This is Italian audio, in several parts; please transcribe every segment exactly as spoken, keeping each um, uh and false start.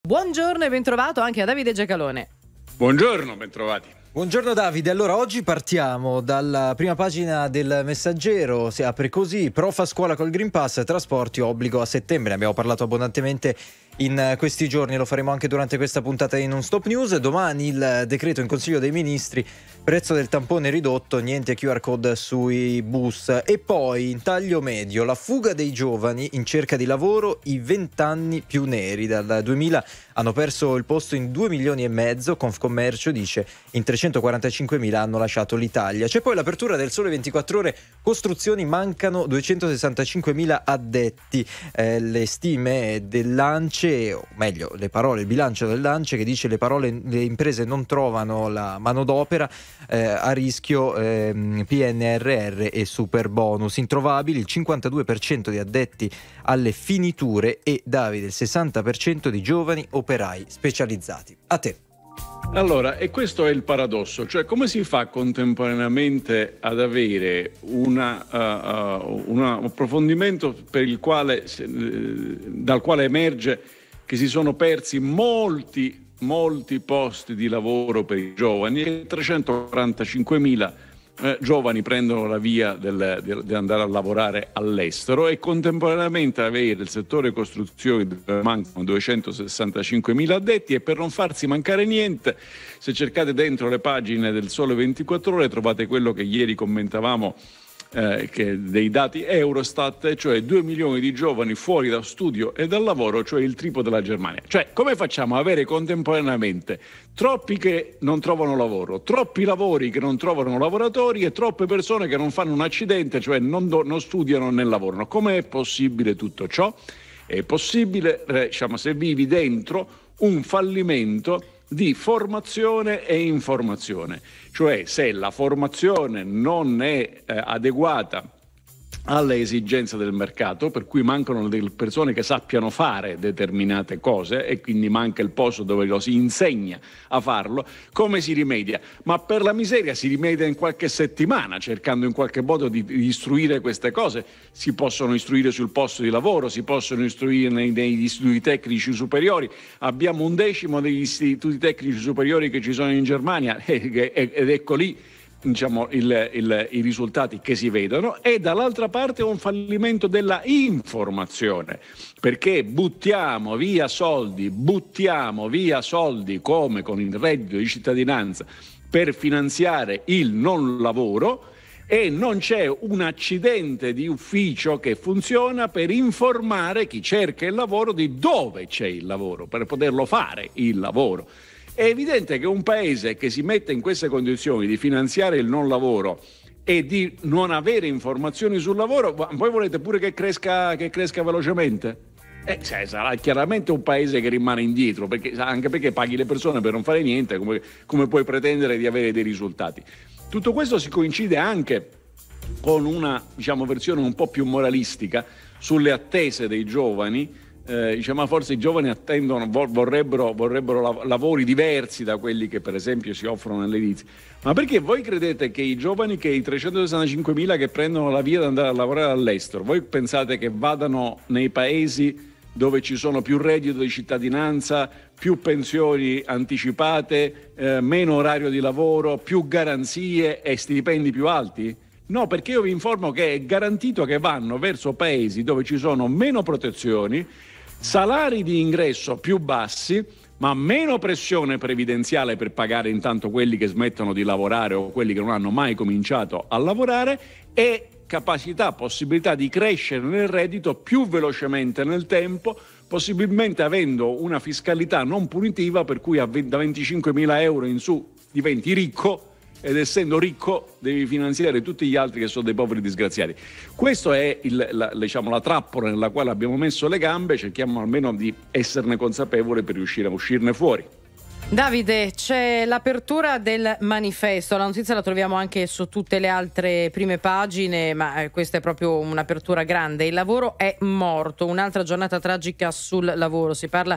Buongiorno e bentrovato anche a Davide Giacalone. Buongiorno, bentrovati. Buongiorno Davide, allora oggi partiamo dalla prima pagina del Messaggero, si apre così: prof a scuola col Green Pass, trasporti obbligo a settembre. Ne abbiamo parlato abbondantemente in questi giorni, lo faremo anche durante questa puntata di Non Stop News. Domani il decreto in Consiglio dei Ministri, prezzo del tampone ridotto, niente Q R code sui bus. E poi in taglio medio la fuga dei giovani in cerca di lavoro, i vent'anni più neri. Dal duemila hanno perso il posto in due milioni e mezzo, Confcommercio dice in trecentoquarantacinquemila hanno lasciato l'Italia. C'è poi l'apertura del Sole ventiquattro Ore, costruzioni, mancano duecentosessantacinquemila addetti. Eh, le stime dell'Ance, o meglio le parole, il bilancio dell'Ance che dice le parole le imprese non trovano la manodopera, eh, a rischio eh, P N R R e super bonus. Introvabili il cinquantadue per cento di addetti alle finiture e Davide il sessanta per cento di giovani operai specializzati. A te. Allora, e questo è il paradosso, cioè come si fa contemporaneamente ad avere una, uh, uh, una, un approfondimento per il quale, uh, dal quale emerge che si sono persi molti, molti posti di lavoro per i giovani e trecentoquarantacinquemila eh, giovani prendono la via del, del, di andare a lavorare all'estero, e contemporaneamente avere il settore costruzioni dove mancano duecentosessantacinquemila addetti. E per non farsi mancare niente, se cercate dentro le pagine del Sole ventiquattro Ore trovate quello che ieri commentavamo, Eh, che dei dati Eurostat, cioè due milioni di giovani fuori da studio e dal lavoro, cioè il triplo della Germania. Cioè, come facciamo ad avere contemporaneamente troppi che non trovano lavoro, troppi lavori che non trovano lavoratori e troppe persone che non fanno un accidente, cioè non, do, non studiano né lavorano? Come è possibile tutto ciò? È possibile, eh, diciamo, se vivi dentro un fallimento di formazione e informazione, cioè se la formazione non è eh, adeguata alle esigenze del mercato, per cui mancano delle persone che sappiano fare determinate cose e quindi manca il posto dove lo si insegna a farlo. Come si rimedia? Ma per la miseria si rimedia in qualche settimana, cercando in qualche modo di, di istruire queste cose. Si possono istruire sul posto di lavoro, si possono istruire nei, negli istituti tecnici superiori. Abbiamo un decimo degli istituti tecnici superiori che ci sono in Germania ed ecco lì, diciamo, il, il, i risultati che si vedono. E dall'altra parte un fallimento della informazione, perché buttiamo via soldi, buttiamo via soldi come con il reddito di cittadinanza per finanziare il non lavoro, e non c'è un accidente di ufficio che funziona per informare chi cerca il lavoro di dove c'è il lavoro, per poterlo fare il lavoro. È evidente che un paese che si mette in queste condizioni di finanziare il non lavoro e di non avere informazioni sul lavoro, voi volete pure che cresca, che cresca velocemente? Eh, cioè, sarà chiaramente un paese che rimane indietro, perché, anche perché paghi le persone per non fare niente, come, come puoi pretendere di avere dei risultati? Tutto questo si coincide anche con una, diciamo, versione un po' più moralistica sulle attese dei giovani. Eh, diciamo, forse i giovani attendono, vorrebbero, vorrebbero lavori diversi da quelli che per esempio si offrono nell'edilizia. Ma perché voi credete che i giovani, che i trecentosessantacinquemila che prendono la via di andare a lavorare all'estero, voi pensate che vadano nei paesi dove ci sono più reddito di cittadinanza, più pensioni anticipate, eh, meno orario di lavoro, più garanzie e stipendi più alti? No, perché io vi informo che è garantito che vanno verso paesi dove ci sono meno protezioni, salari di ingresso più bassi, ma meno pressione previdenziale per pagare intanto quelli che smettono di lavorare o quelli che non hanno mai cominciato a lavorare, e capacità, possibilità di crescere nel reddito più velocemente nel tempo, possibilmente avendo una fiscalità non punitiva, per cui da venticinquemila euro in su diventi ricco, ed essendo ricco devi finanziare tutti gli altri che sono dei poveri disgraziati. Questa è il, la, diciamo, la trappola nella quale abbiamo messo le gambe. Cerchiamo almeno di esserne consapevoli per riuscire a uscirne fuori. Davide, c'è l'apertura del manifesto, la notizia la troviamo anche su tutte le altre prime pagine, ma questa è proprio un'apertura grande. Il lavoro è morto, un'altra giornata tragica sul lavoro. Si parla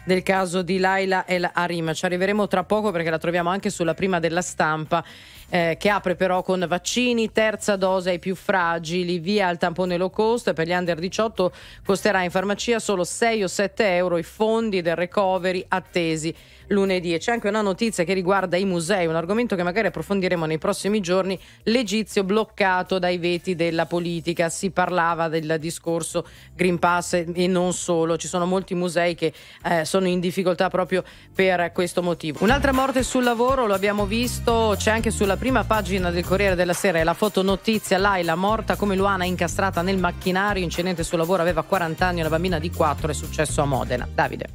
del caso di Laila El Harim. Ci arriveremo tra poco perché la troviamo anche sulla prima della Stampa, eh, che apre però con vaccini, terza dose ai più fragili, via al tampone low cost, per gli under diciotto costerà in farmacia solo sei o sette euro, i fondi del recovery attesi lunedì. E c'è anche una notizia che riguarda i musei, un argomento che magari approfondiremo nei prossimi giorni: l'Egizio bloccato dai veti della politica. Si parlava del discorso Green Pass e non solo, ci sono molti musei che eh, sono in difficoltà proprio per questo motivo. Un'altra morte sul lavoro, lo abbiamo visto, c'è anche sulla prima pagina del Corriere della Sera, è la fotonotizia: Laila morta come Luana incastrata nel macchinario, incidente sul lavoro, aveva quaranta anni, una bambina di quattro, è successo a Modena. Davide.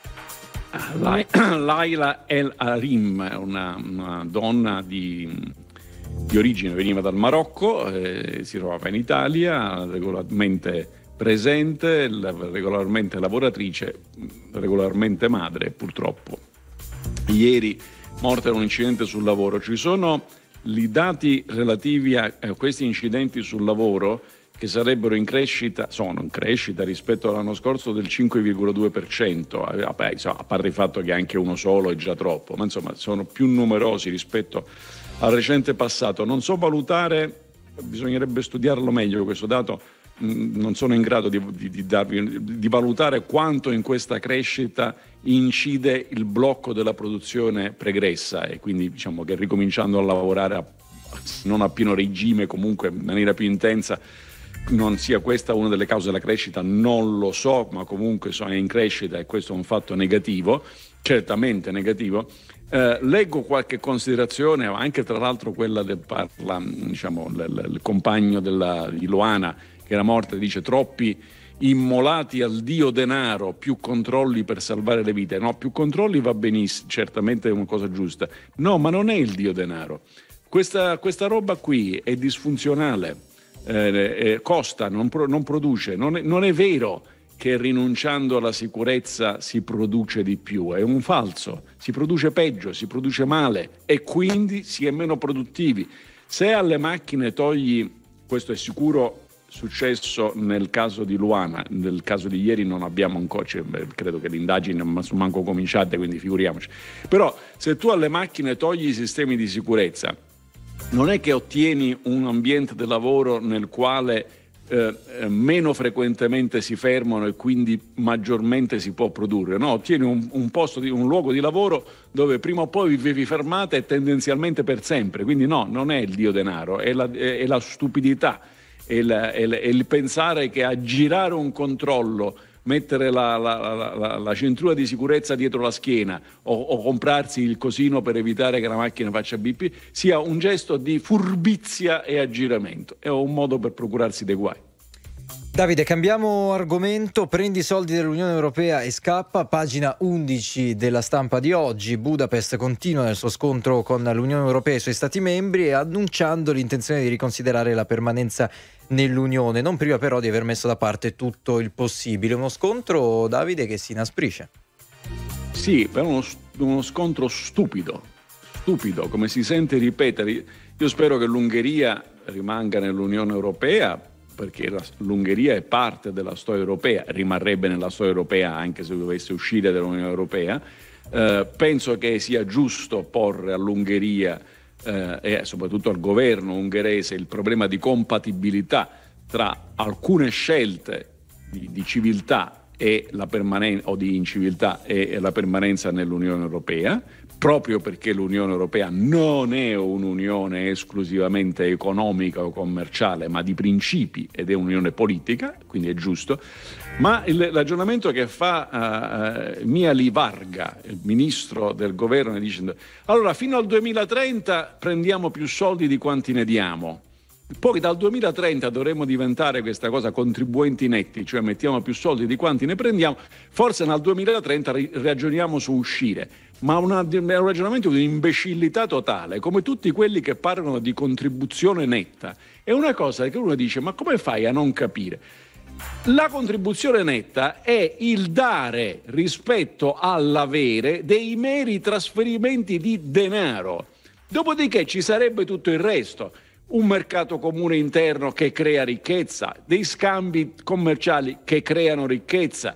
Laila El Harim, una, una donna di, di origine, veniva dal Marocco, eh, si trovava in Italia, regolarmente presente, regolarmente lavoratrice, regolarmente madre, purtroppo. Ieri morta in un incidente sul lavoro. Ci sono i dati relativi a questi incidenti sul lavoro che sarebbero in crescita, sono in crescita rispetto all'anno scorso del cinque virgola due per cento, a parte il fatto che anche uno solo è già troppo, ma insomma sono più numerosi rispetto al recente passato. Non so valutare, bisognerebbe studiarlo meglio questo dato, non sono in grado di, di, di, darvi, di valutare quanto in questa crescita incide il blocco della produzione pregressa, e quindi diciamo che ricominciando a lavorare a, non a pieno regime, comunque in maniera più intensa, non sia questa una delle cause della crescita, non lo so, ma comunque sono in crescita e questo è un fatto negativo, certamente negativo. Eh, leggo qualche considerazione, anche tra l'altro quella del parla, diciamo, l, l, il compagno della, di Luana, che era morta, dice: troppi immolati al dio denaro, più controlli per salvare le vite. No, più controlli va benissimo, certamente è una cosa giusta. No, ma non è il dio denaro. Questa, questa roba qui è disfunzionale. Eh, costa, non, pro, non produce, non è, non è vero che rinunciando alla sicurezza si produce di più, è un falso, si produce peggio, si produce male e quindi si è meno produttivi. Se alle macchine togli, questo è sicuro successo nel caso di Luana, nel caso di ieri non abbiamo ancora, cioè, credo che l'indagine non sono manco cominciate, quindi figuriamoci, però se tu alle macchine togli i sistemi di sicurezza, non è che ottieni un ambiente di lavoro nel quale eh, meno frequentemente si fermano e quindi maggiormente si può produrre, no, ottieni un, un posto, di, un luogo di lavoro dove prima o poi vi, vi fermate e tendenzialmente per sempre, quindi no, non è il dio denaro, è la, è, è la stupidità, è, la, è, la, è il pensare che a girare un controllo, mettere la, la, la, la, la cintura di sicurezza dietro la schiena o, o comprarsi il cosino per evitare che la macchina faccia bip sia un gesto di furbizia e aggiramento, è un modo per procurarsi dei guai. Davide, cambiamo argomento. Prendi i soldi dell'Unione Europea e scappa. Pagina undici della Stampa di oggi. Budapest continua nel suo scontro con l'Unione Europea e i suoi Stati membri, annunciando l'intenzione di riconsiderare la permanenza nell'Unione, non prima però di aver messo da parte tutto il possibile. Uno scontro, Davide, che si inasprisce. Sì, però uno, uno scontro stupido, stupido, come si sente ripetere. Io spero che l'Ungheria rimanga nell'Unione Europea, perché la, l'Ungheria è parte della storia europea, rimarrebbe nella storia europea anche se dovesse uscire dall'Unione Europea. Eh, penso che sia giusto porre all'Ungheria eh, e soprattutto al governo ungherese il problema di compatibilità tra alcune scelte di, di civiltà e la permanenza o di inciviltà e la permanenza nell'Unione Europea, proprio perché l'Unione Europea non è un'unione esclusivamente economica o commerciale, ma di principi, ed è un'unione politica, quindi è giusto. Ma il ragionamento che fa uh, Miali Varga, il ministro del governo, dicendo: allora fino al duemilatrenta prendiamo più soldi di quanti ne diamo. Poi dal duemilatrenta dovremo diventare questa cosa contribuenti netti, cioè mettiamo più soldi di quanti ne prendiamo, forse nel duemilatrenta ri- ragioniamo su uscire, ma una, è un ragionamento di imbecillità totale, come tutti quelli che parlano di contribuzione netta. È una cosa che uno dice: ma come fai a non capire? La contribuzione netta è il dare rispetto all'avere dei meri trasferimenti di denaro, dopodiché ci sarebbe tutto il resto. Un mercato comune interno che crea ricchezza, dei scambi commerciali che creano ricchezza,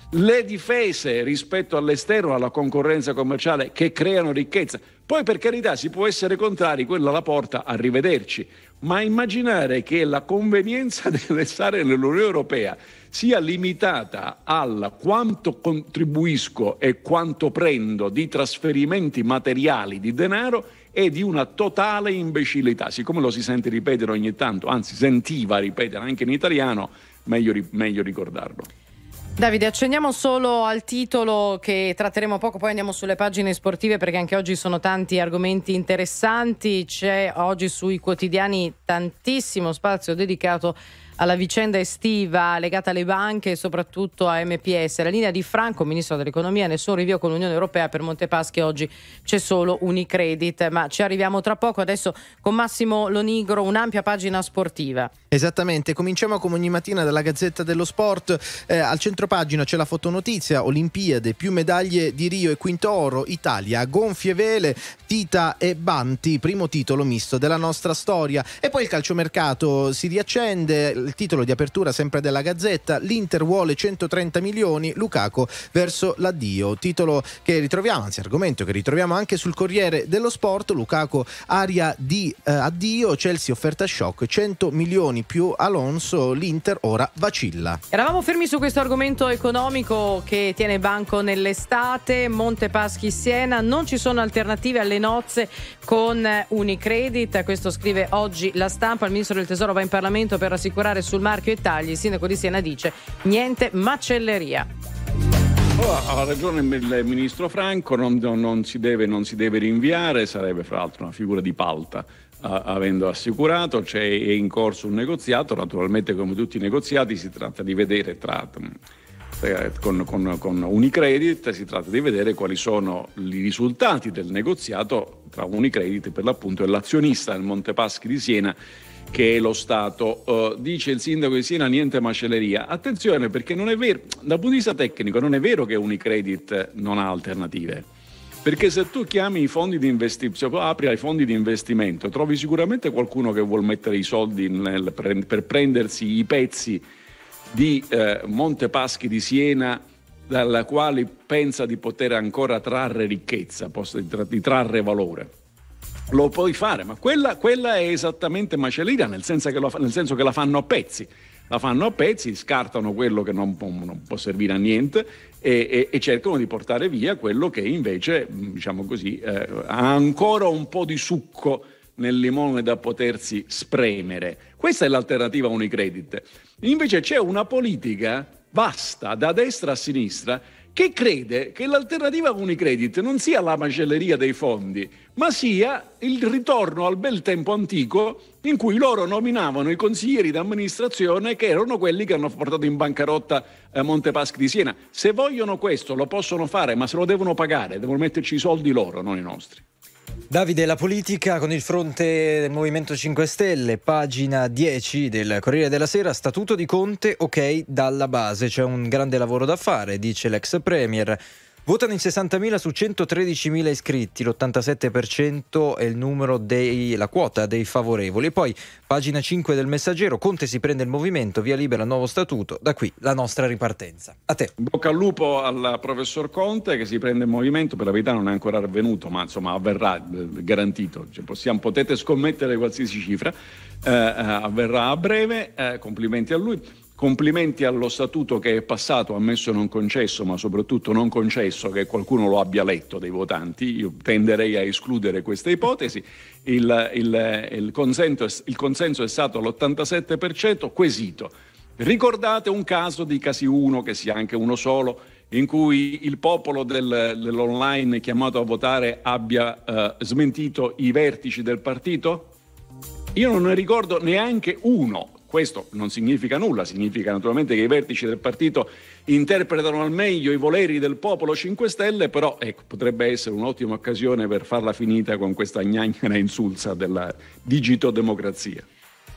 le difese rispetto all'esterno, alla concorrenza commerciale che creano ricchezza. Poi, per carità, si può essere contrari, quella la porta, arrivederci, ma immaginare che la convenienza di restare nell'Unione Europea sia limitata al quanto contribuisco e quanto prendo di trasferimenti materiali di denaro è di una totale imbecillità. Siccome lo si sente ripetere ogni tanto, anzi sentiva ripetere anche in italiano, meglio, meglio ricordarlo. Davide, accendiamo solo al titolo che tratteremo poco, poi andiamo sulle pagine sportive perché anche oggi sono tanti argomenti interessanti. C'è oggi sui quotidiani tantissimo spazio dedicato alla vicenda estiva legata alle banche e soprattutto a M P S. La linea di Franco, ministro dell'economia, nessun rinvio con l'Unione Europea per Montepaschi, oggi c'è solo Unicredit, ma ci arriviamo tra poco. Adesso con Massimo Lonigro, un'ampia pagina sportiva. Esattamente, cominciamo come ogni mattina dalla Gazzetta dello Sport. Eh, al centropagina c'è la fotonotizia: Olimpiade, più medaglie di Rio e quinto oro, Italia, gonfie vele, Tita e Banti, primo titolo misto della nostra storia. E poi il calciomercato si riaccende. Il titolo di apertura sempre della Gazzetta: l'Inter vuole centotrenta milioni, Lukaku verso l'addio. Titolo che ritroviamo, anzi argomento che ritroviamo anche sul Corriere dello Sport. Lukaku aria di eh, addio, Chelsea offerta shock, cento milioni più Alonso, l'Inter ora vacilla. Eravamo fermi su questo argomento economico che tiene banco nell'estate. Montepaschi Siena, non ci sono alternative alle nozze con Unicredit, questo scrive oggi La Stampa. Il ministro del Tesoro va in Parlamento per rassicurare sul marchio e tagli. Il sindaco di Siena dice niente macelleria. Oh, ha ragione il ministro Franco, non, non, si deve, non si deve rinviare, sarebbe fra l'altro una figura di palta, uh, avendo assicurato. C'è, è in corso un negoziato, naturalmente come tutti i negoziati si tratta di vedere tra, eh, con, con, con Unicredit, si tratta di vedere quali sono i risultati del negoziato tra Unicredit per l'appunto e l'azionista del Montepaschi di Siena, che è lo Stato. Uh, dice il sindaco di Siena niente macelleria. Attenzione, perché non è vero, dal punto di vista tecnico non è vero che Unicredit non ha alternative, perché se tu chiami i fondi di investimento, se apri ai fondi di investimento, trovi sicuramente qualcuno che vuol mettere i soldi nel, per, per prendersi i pezzi di eh, Montepaschi di Siena, dalla quale pensa di poter ancora trarre ricchezza, di trarre valore. Lo puoi fare, ma quella, quella è esattamente macelleria, nel senso, che lo, nel senso che la fanno a pezzi. La fanno a pezzi, scartano quello che non può, non può servire a niente e, e, e cercano di portare via quello che invece, diciamo così, eh, ha ancora un po' di succo nel limone da potersi spremere. Questa è l'alternativa a Unicredit. Invece c'è una politica vasta, da destra a sinistra, che crede che l'alternativa a Unicredit non sia la macelleria dei fondi, ma sia il ritorno al bel tempo antico in cui loro nominavano i consiglieri d'amministrazione, che erano quelli che hanno portato in bancarotta eh, Montepaschi di Siena. Se vogliono questo lo possono fare, ma se lo devono pagare, devono metterci i soldi loro, non i nostri. Davide, la politica con il fronte del Movimento cinque Stelle, pagina dieci del Corriere della Sera, statuto di Conte, ok dalla base, c'è un grande lavoro da fare, dice l'ex premier. Votano in sessantamila su centotredicimila iscritti, l'ottantasette per cento è il numero dei, la quota dei favorevoli. E poi, pagina cinque del Messaggero, Conte si prende il movimento, via libera nuovo statuto, da qui la nostra ripartenza. A te. Bocca al lupo al professor Conte che si prende il movimento, per la verità non è ancora avvenuto, ma insomma avverrà, garantito. Cioè, possiamo, potete scommettere qualsiasi cifra, eh, avverrà a breve, eh, complimenti a lui. Complimenti allo statuto che è passato, ammesso e non concesso, ma soprattutto non concesso che qualcuno lo abbia letto dei votanti. Io tenderei a escludere questa ipotesi. Il, il, il, consenso, il consenso è stato all'ottantasette per cento, quesito. Ricordate un caso di casi uno, che sia anche uno solo, in cui il popolo del, dell'online chiamato a votare abbia eh, smentito i vertici del partito? Io non ne ricordo neanche uno. Questo non significa nulla, significa naturalmente che i vertici del partito interpretano al meglio i voleri del popolo cinque Stelle, però ecco, potrebbe essere un'ottima occasione per farla finita con questa gnagnera insulsa della digitodemocrazia.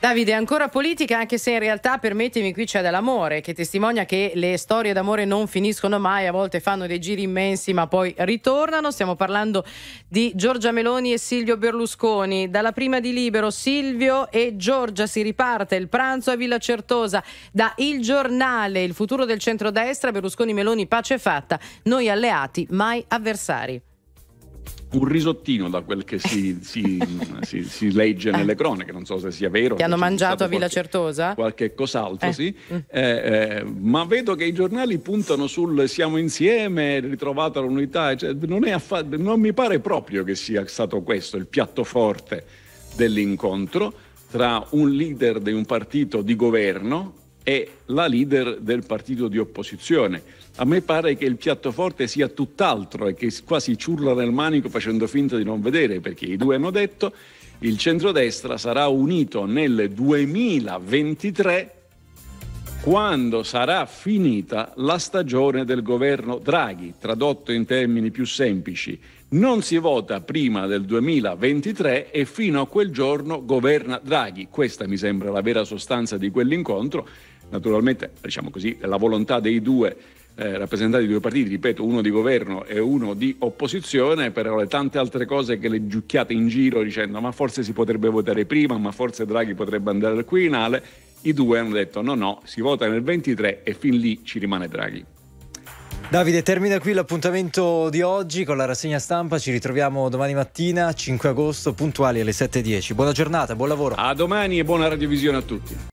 Davide, ancora politica, anche se in realtà, permettimi, qui c'è dell'amore che testimonia che le storie d'amore non finiscono mai, a volte fanno dei giri immensi ma poi ritornano. Stiamo parlando di Giorgia Meloni e Silvio Berlusconi. Dalla prima di Libero, Silvio e Giorgia, si riparte il pranzo a Villa Certosa. Da Il Giornale, il futuro del centrodestra, Berlusconi Meloni, pace fatta, noi alleati mai avversari. Un risottino da quel che si, si, si, si legge nelle cronache, non so se sia vero. Ti hanno mangiato a Villa qualche, Certosa? Qualche cos'altro, eh. sì. Eh, eh, ma vedo che i giornali puntano sul siamo insieme, ritrovata l'unità. Cioè, non, è affa- non mi pare proprio che sia stato questo il piatto forte dell'incontro tra un leader di un partito di governo e la leader del partito di opposizione. A me pare che il piatto forte sia tutt'altro e che quasi ciurla nel manico facendo finta di non vedere, perché i due hanno detto il centrodestra sarà unito nel duemilaventitré, quando sarà finita la stagione del governo Draghi. Tradotto in termini più semplici, non si vota prima del duemilaventitré e fino a quel giorno governa Draghi. Questa mi sembra la vera sostanza di quell'incontro. Naturalmente, diciamo così, la volontà dei due eh, rappresentanti di due partiti, ripeto, uno di governo e uno di opposizione, però le tante altre cose che le giucchiate in giro dicendo ma forse si potrebbe votare prima, ma forse Draghi potrebbe andare al Quirinale, i due hanno detto no no, si vota nel ventitré e fin lì ci rimane Draghi. Davide, termina qui l'appuntamento di oggi con la rassegna stampa. Ci ritroviamo domani mattina, cinque agosto, puntuali alle sette e dieci. Buona giornata, buon lavoro. A domani e buona radiovisione a tutti.